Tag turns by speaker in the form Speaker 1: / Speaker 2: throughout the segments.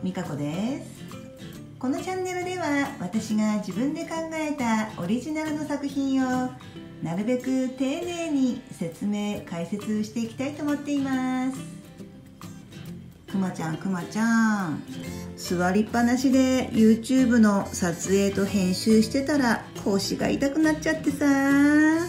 Speaker 1: みかこです。このチャンネルでは私が自分で考えたオリジナルの作品をなるべく丁寧に説明解説していきたいと思っています。くまちゃん座りっぱなしで YouTube の撮影と編集してたら腰が痛くなっちゃってさ、うわ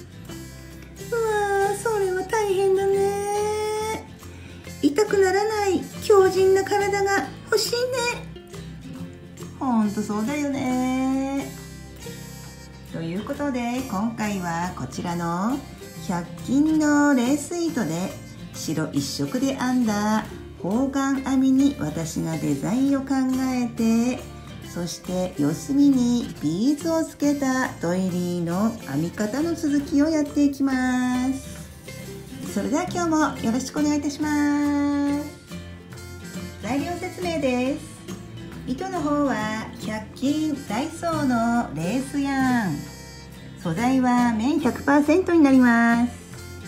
Speaker 1: ーそれは大変だね。痛くならない強靭な体が欲しいね。ほんとそうだよね。ということで今回はこちらの100均のレース糸で白一色で編んだ方眼編みに私がデザインを考えて、そして四隅にビーズをつけたドイリーの編み方の続きをやっていきます。それでは今日もよろしくお願いいたします。材料説明です。糸の方は100均ダイソーのレースヤーン、素材は綿 100% になります。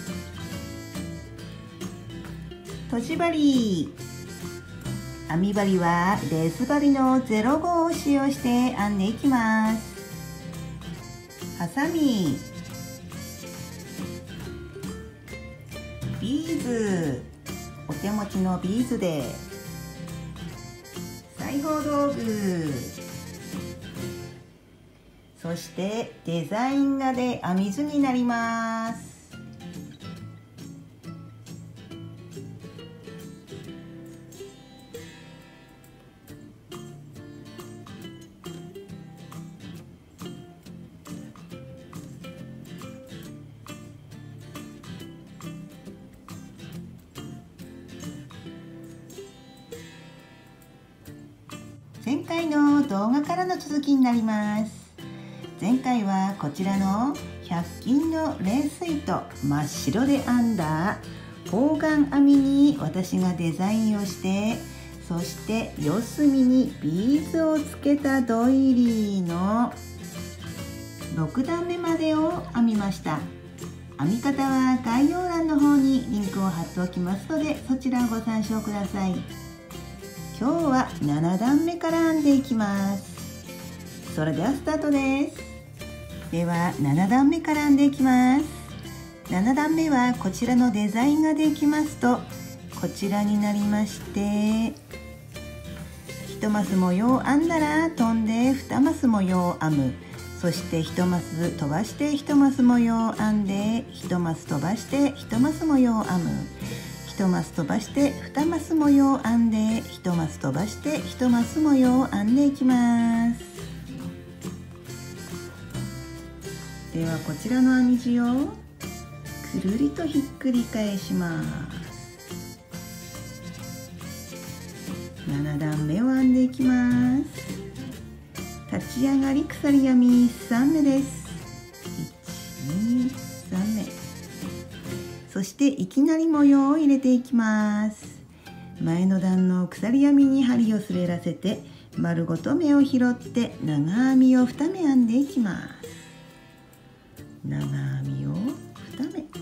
Speaker 1: とじ針、編み針はレース針の05を使用して編んでいきます。ハサミ、ビーズ、お手持ちのビーズで裁縫道具、そしてデザイン画で編み図になります。前回の動画からの続きになります。前回はこちらの100均のレース糸真っ白で編んだ方眼編みに私がデザインをして、そして四隅にビーズをつけたドイリーの6段目までを編みました。編み方は概要欄の方にリンクを貼っておきますので、そちらをご参照ください。今日は7段目から編んでいきます。それではスタートです。では7段目から編んでいきます。7段目はこちらのデザインができますとこちらになりまして、1マス模様を編んだら飛んで2マス模様を編む、そして1マス飛ばして1マス模様を編んで1マス飛ばして1マス模様を編む、1マス飛ばして2マス模様を編んで1マス飛ばして1マス模様を編んでいきます。ではこちらの編み地をくるりとひっくり返します。7段目を編んでいきます。立ち上がり鎖編み3目です。1、2、3目。そしていきなり模様を入れていきます。前の段の鎖編みに針を滑らせて丸ごと目を拾って長編みを2目編んでいきます。長編みを2目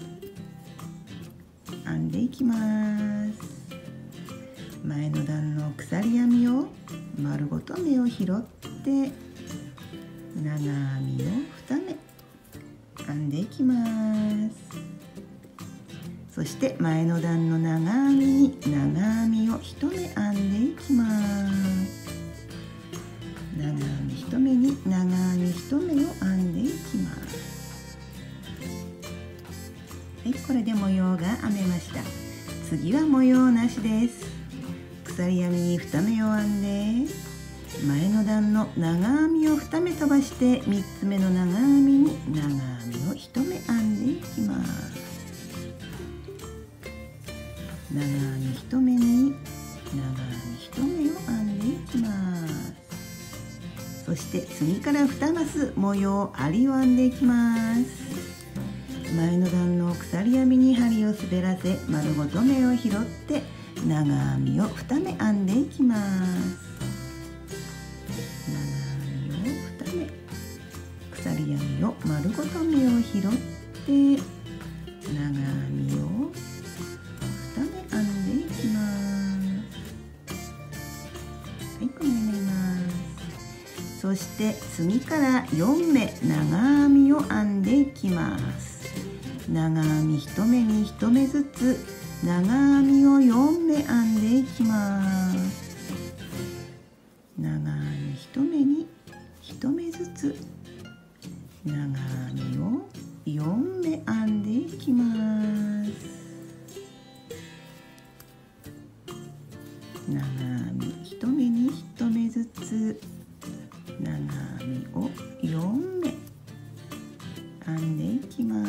Speaker 1: 編んでいきます。前の段の鎖編みを丸ごと目を拾って長編みを2目編んでいきます。そして前の段の長編みに長編みを1目編んでいきます。長編み1目に長編み1目を編んでいきます。はい、これで模様が編めました。次は模様なしです。鎖編みに2目を編んで前の段の長編みを2目飛ばして3つ目の長編みに長編みを1目編んでいきます。長編み1目に長編み1目を編んでいきます。そして次から2マス模様針を編んでいきます。前の段の鎖編みに針を滑らせ丸ごと目を拾って長編みを2目編んでいきます。長編みを2目、鎖編みを丸ごと目を拾って長編みを2目編んでいきます。 はい、このようになります。そして次から4目長編みを編んでいきます。長編み1目に1目ずつ長編みを4目編んでいきます。長編み1目に1目ずつ長編みを4目編んでいきます。長編み1目に1目ずつ長編みを4目編んでいきます。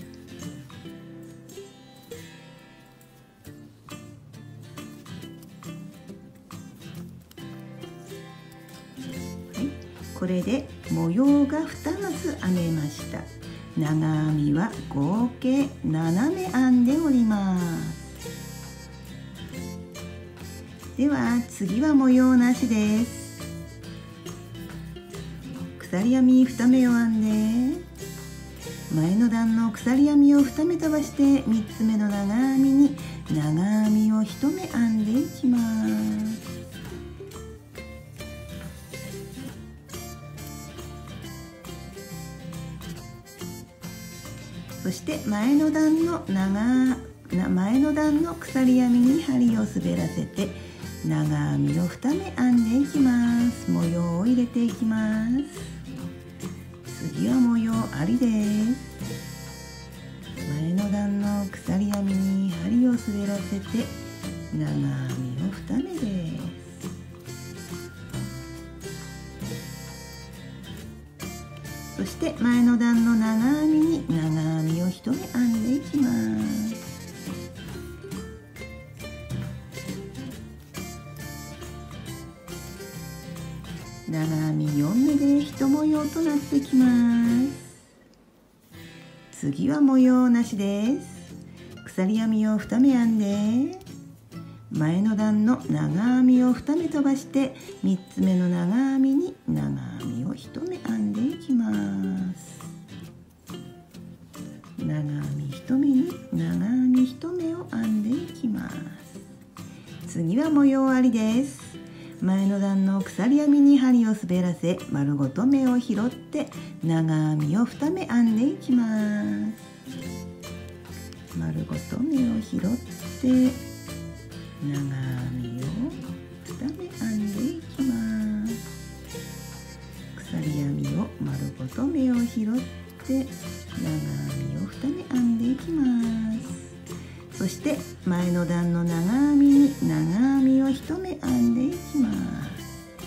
Speaker 1: はい、これで模様が2マス編めました。長編みは合計7目編んでおります。では次は模様なしです。鎖編み2目を編んで前の段の鎖編みを2目飛ばして3つ目の長編みに長編みを1目編んでいきます。そして前の段の鎖編みに針を滑らせて長編みを2目編んでいきます。模様を入れていきます。次は模様ありです。前の段の鎖編みに針を滑らせて長編みを2目です。そして前の段の長編みに長編みを1目編んでいきます。長編み4目で1模様となってきます。次は模様なしです。鎖編みを2目編んで前の段の長編みを2目飛ばして3つ目の長編みに長編みを1目編んでいきます。長編み1目に長編み1目を編んでいきます。次は模様ありです。前の段の鎖編みに針を滑らせ丸ごと目を拾って長編みを2目編んでいきます。丸ごと目を拾って長編みを2目編んでいきます。鎖編みを丸ごと目を拾って長編みを2目編んでいきます。そして前の段の長編みに長編みを1目編んでいきます。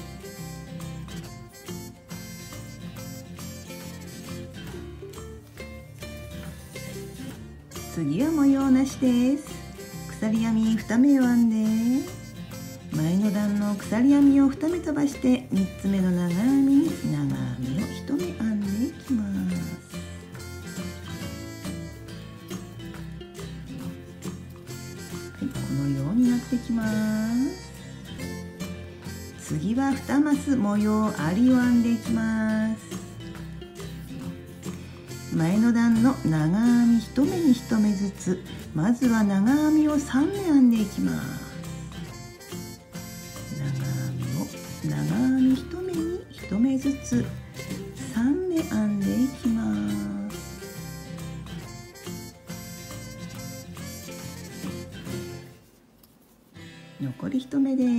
Speaker 1: 次は模様なしです。鎖編み2目を編んで前の段の鎖編みを2目飛ばして3つ目の長編みに長編みを1目編んでいきます。はい、このようになってきます。次は2マス模様ありを編んでいきます。前の段の長編み1目に1目ずつまずは長編みを3目編んでいきます。長編み1目に1目ずつ3目編んでいきます。残り1目です。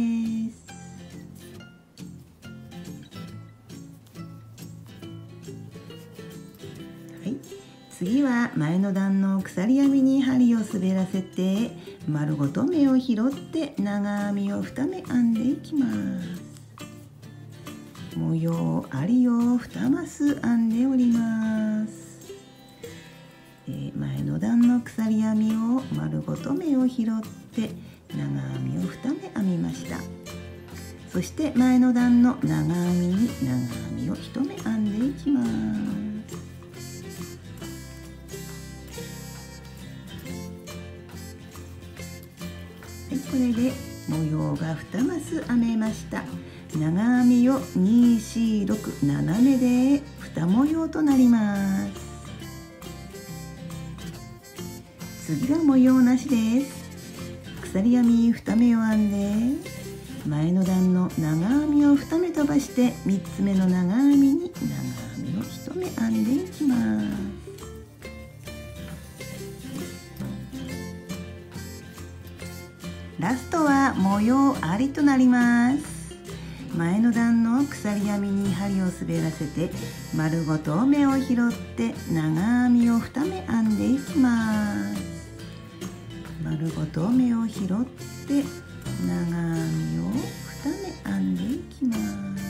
Speaker 1: はい、次は前の段の鎖編みに針を滑らせて丸ごと目を拾って長編みを2目編んでいきます。模様ありを2マス編んでおります。前の段の鎖編みを丸ごと目を拾って長編みを2目編みました。そして前の段の長編みに長編みを1目編んでいきます。はい、これで模様が2マス編めました。長編みを2、4、6、7目で2模様となります。次は模様なしです。鎖編み2目を編んで前の段の長編みを2目飛ばして3つ目の長編みに長編みを1目編んでいきます。ラストは模様ありとなります。前の段の鎖編みに針を滑らせて丸ごと目を拾って長編みを2目編んでいきます。丸ごと目を拾って長編みを2目編んでいきます。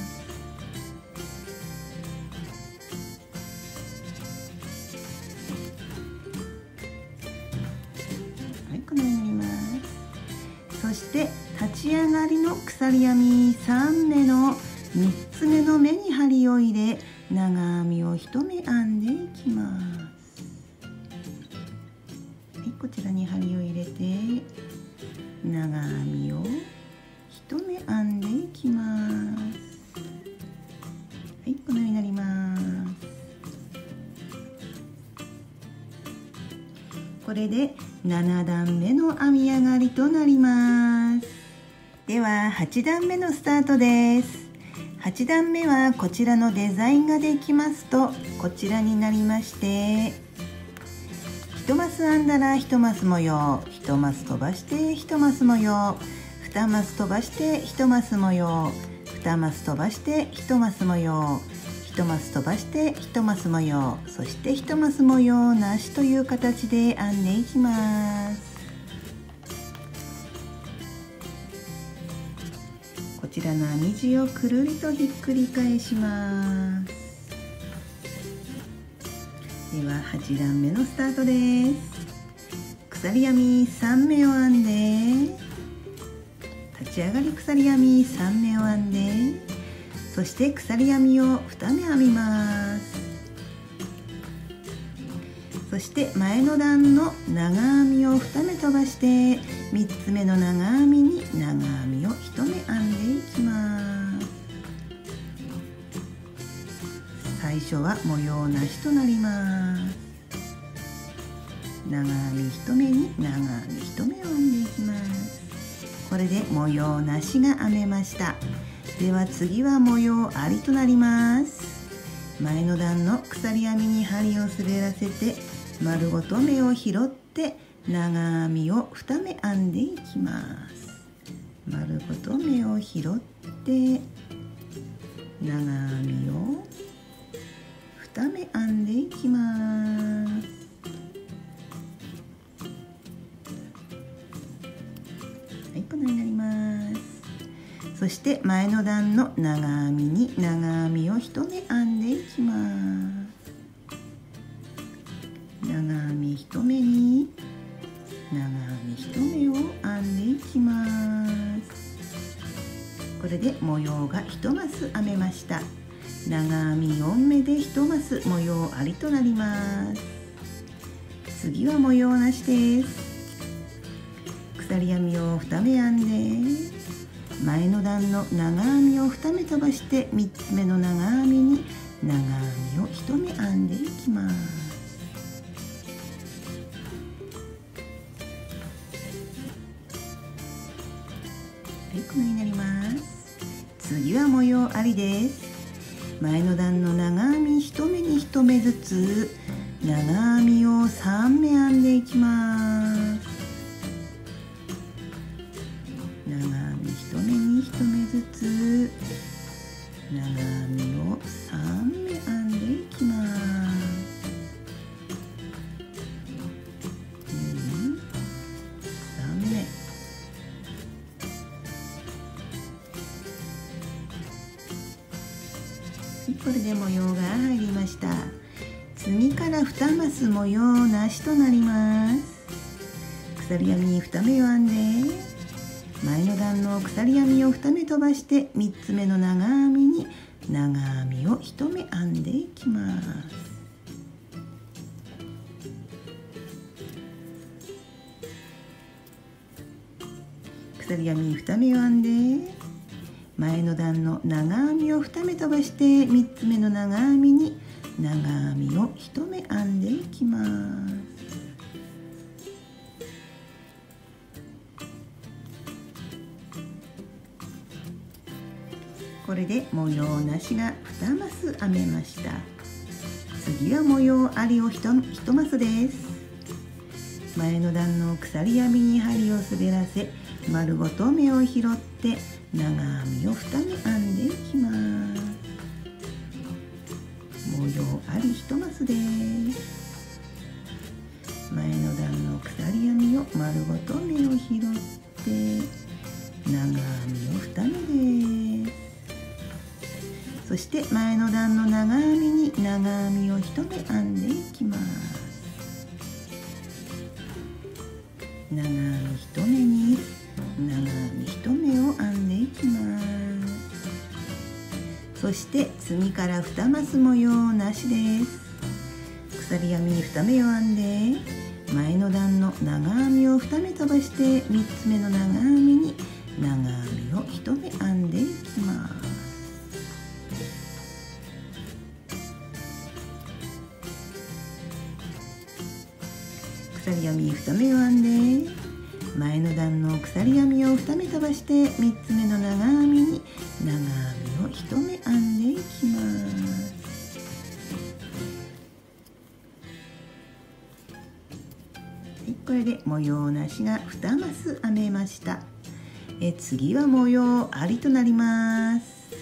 Speaker 1: はい、このようになります。そして立ち上がりの鎖編み3目の3つ目の目に針を入れ長編みを1目編んでいきます。はい、こちらに針を入れて長編みを1目編んでいきます。はい、このようになります。これで7段目の編み上がりとなります。では8段目のスタートです。8段目はこちらのデザインができますとこちらになりまして、1マス編んだら1マス模様、1マス飛ばして1マス模様、2マス飛ばして1マス模様、2マス飛ばして1マス模様、1マス飛ばして1マス模様、そして1マス模様なしという形で編んでいきます。こちらの編み地をくるりとひっくり返します。では8段目のスタートです。鎖編み3目を編んで立ち上がり鎖編み3目を編んで、そして鎖編みを2目編みます。そして前の段の長編みを2目飛ばして3つ目の長編みに長編みを1目編んでいきます。最初は模様なしとなります。長編み1目に長編み1目を編んでいきます。これで模様なしが編めました。では次は模様ありとなります。前の段の鎖編みに針を滑らせて丸ごと目を拾って長編みを2目編んでいきます。丸ごと目を拾って長編みを2目編んでいきます。はい、このようになります。そして前の段の長編みに長編みを1目編んでいきます。長編み1目に長編み1目を編んでいきます。これで模様が1マス編めました。長編み4目で1マス模様ありとなります。次は模様なしです。鎖編みを2目編んで前の段の長編みを2目飛ばして3つ目の長編みに長編みを1目編んでいきます。はい、このようになります。次は模様ありです。前の段の長編み1目に1目ずつ長編みを3目編んでいきます。長編み1目に1目ずつ長編みを3目編んでいきます。3目。これで模様が入りました。次から2マス模様なしとなります。鎖編み2目を編んで前の段の鎖編みを2目飛ばして3つ目の長編みに長編みを1目編んでいきます。鎖編み2目を編んで前の段の長編みを2目飛ばして3つ目の長編みに長編みを1目編んでいきます。 これで模様なしが2マス編めました。次は模様ありを 1マスです。前の段の鎖編みに針を滑らせ、丸ごと目を拾って長編みを2目編んでいきます。模様あり1マスです。前の段の鎖編みを丸ごと目を拾って長編みを2目です。そして前の段の長編みに長編みを1目編んでいきます。長編み1目に長編み1目を編んでいきます。そして次から2マス模様なしです。鎖編みに2目を編んで前の段の長編みを2目飛ばして3つ目の長編みに長編みを1目編んでいきます。鎖編み2目を編んで前の段の鎖編みを2目飛ばして3つ目の長編みに長編みを1目編んでいきます。これで模様なしが2マス編めました。次は模様ありとなります。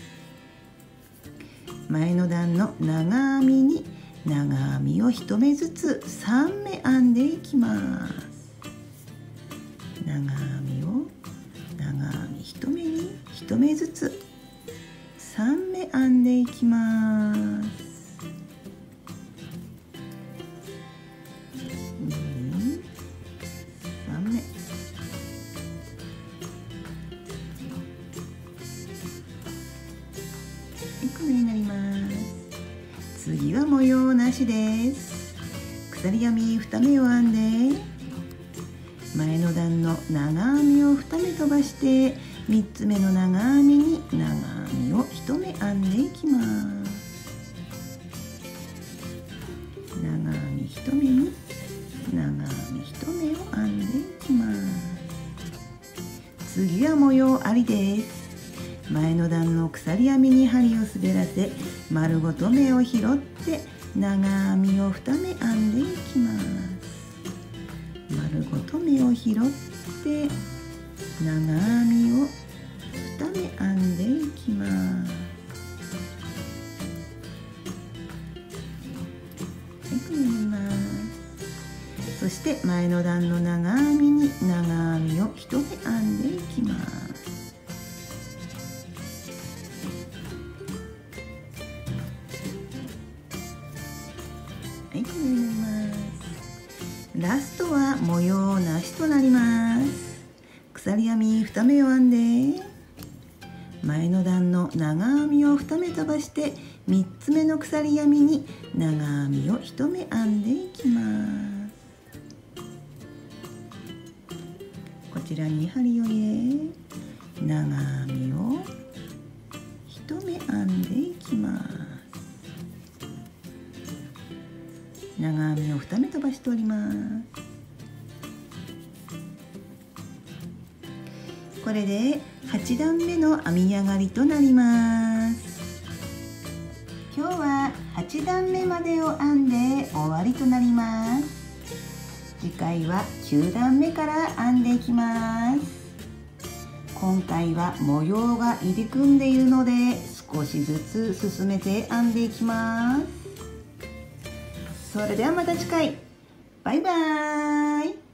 Speaker 1: 前の段の長編みに長編みを1目ずつ3目編んでいきます。長編みを長編み1目に1目ずつ3目編んでいきます。3目。このようになります。次は模様なしです。鎖編み2目を編んで前の段の長編みを2目飛ばして3つ目の長編みに長編みを1目編んでいきます。長編み1目に長編み1目を編んでいきます。次は模様ありです。前の段の鎖編みに針を滑らせ丸ごと目を拾って長編みを2目編んでいきます。丸ごと目を拾って長編みを2目編んでいきます。このようになります。そして前の段の長編みに長編みを1目編んでいきます。このようになります。ラストは模様なしとなります。鎖編み2目を編んで前の段の長編みを2目飛ばして3つ目の鎖編みに長編みを1目編んでいきます。こちらに針を入れ長編みを1目編んでいきます。長編みを2目飛ばしております。これで8段目の編み上がりとなります。今日は8段目までを編んで終わりとなります。次回は9段目から編んでいきます。今回は模様が入り組んでいるので少しずつ進めて編んでいきます。それではまた次回。バイバーイ。